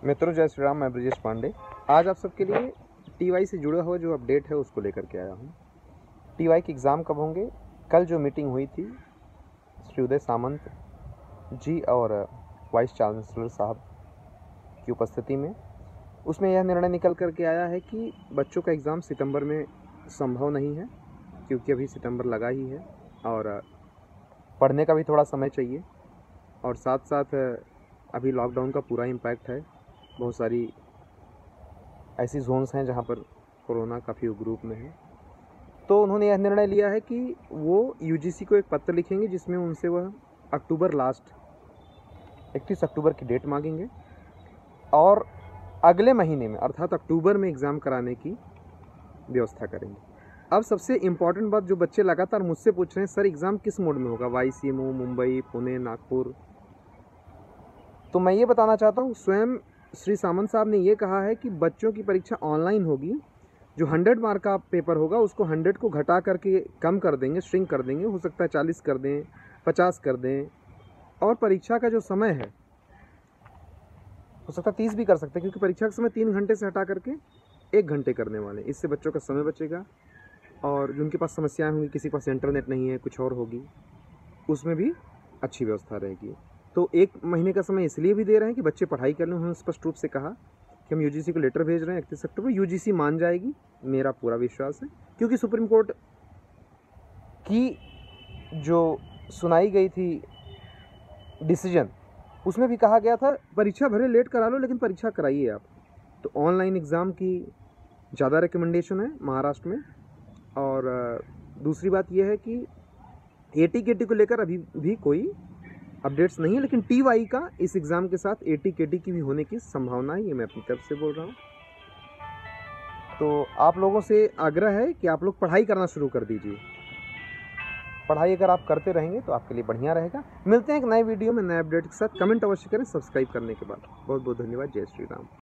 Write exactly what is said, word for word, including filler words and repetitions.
मित्रों जय श्री राम। मैं ब्रजेश पांडे आज आप सबके लिए टीवाई से जुड़ा हुआ जो अपडेट है उसको लेकर के आया हूँ। टीवाई के एग्ज़ाम कब होंगे? कल जो मीटिंग हुई थी श्री उदय सामंत जी और वाइस चांसलर साहब की उपस्थिति में, उसमें यह निर्णय निकल कर के आया है कि बच्चों का एग्ज़ाम सितंबर में संभव नहीं है, क्योंकि अभी सितंबर लगा ही है और पढ़ने का भी थोड़ा समय चाहिए। और साथ साथ अभी लॉकडाउन का पूरा इम्पैक्ट है। बहुत सारी ऐसी जोन्स हैं जहां पर कोरोना काफ़ी उग्र रूप में है। तो उन्होंने यह निर्णय लिया है कि वो यूजीसी को एक पत्र लिखेंगे जिसमें उनसे वह अक्टूबर लास्ट इकतीस अक्टूबर की डेट मांगेंगे और अगले महीने में अर्थात अक्टूबर में एग्ज़ाम कराने की व्यवस्था करेंगे। अब सबसे इम्पॉर्टेंट बात, जो बच्चे लगातार मुझसे पूछ रहे हैं, सर एग्ज़ाम किस मोड में होगा, वाईसीएमओ, मुंबई, पुणे, नागपुर, तो मैं ये बताना चाहता हूँ, स्वयं श्री सामंत साहब ने ये कहा है कि बच्चों की परीक्षा ऑनलाइन होगी। जो हंड्रेड मार्क का पेपर होगा उसको हंड्रेड को घटा करके कम कर देंगे, श्रिंक कर देंगे, हो सकता है चालीस कर दें, पचास कर दें। और परीक्षा का जो समय है हो सकता है तीस भी कर सकते हैं, क्योंकि परीक्षा का समय तीन घंटे से हटा करके एक घंटे करने वाले। इससे बच्चों का समय बचेगा और जिनके पास समस्याएं होंगी, किसी के पास इंटरनेट नहीं है, कुछ और होगी, उसमें भी अच्छी व्यवस्था रहेगी। तो एक महीने का समय इसलिए भी दे रहे हैं कि बच्चे पढ़ाई कर लें। उन्होंने स्पष्ट रूप से कहा कि हम यूजीसी को लेटर भेज रहे हैं इकतीस अक्टूबर। यूजीसी मान जाएगी, मेरा पूरा विश्वास है, क्योंकि सुप्रीम कोर्ट की जो सुनाई गई थी डिसीजन, उसमें भी कहा गया था परीक्षा भले लेट करा लो लेकिन परीक्षा कराइए आप। तो ऑनलाइन एग्ज़ाम की ज़्यादा रिकमेंडेशन है महाराष्ट्र में। और दूसरी बात यह है कि एटी केटी को लेकर अभी भी कोई अपडेट्स नहीं है, लेकिन टीवाई का इस एग्ज़ाम के साथ एटी केटी की भी होने की संभावना है, ये मैं अपनी तरफ से बोल रहा हूँ। तो आप लोगों से आग्रह है कि आप लोग पढ़ाई करना शुरू कर दीजिए। पढ़ाई अगर आप करते रहेंगे तो आपके लिए बढ़िया रहेगा। मिलते हैं एक नए वीडियो में नए अपडेट के साथ। कमेंट अवश्य करें सब्सक्राइब करने के बाद। बहुत बहुत धन्यवाद। जय श्री राम।